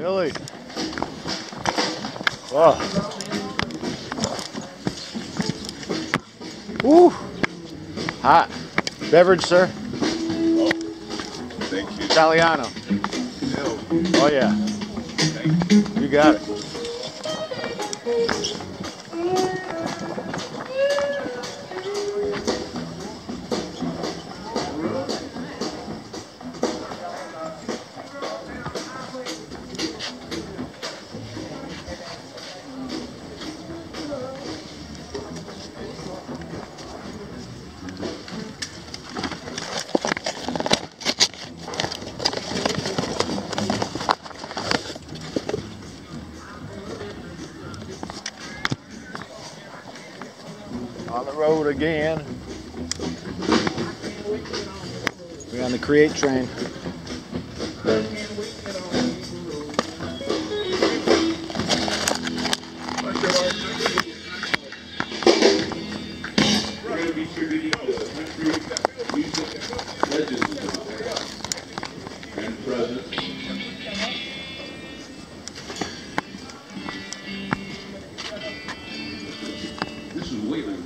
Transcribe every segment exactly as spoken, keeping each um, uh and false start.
Willie. Oh. Woo. Hot. Beverage, sir? Oh, thank you. Italiano. Ew. Oh, yeah. Thank you. You got it. On the road again. We're on the Create train. And present. This is Willie.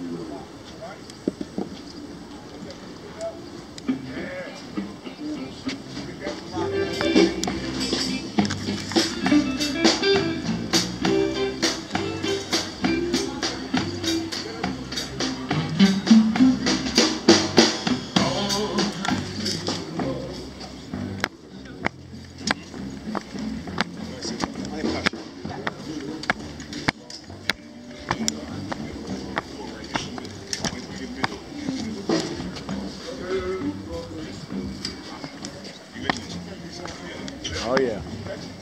Oh, yeah.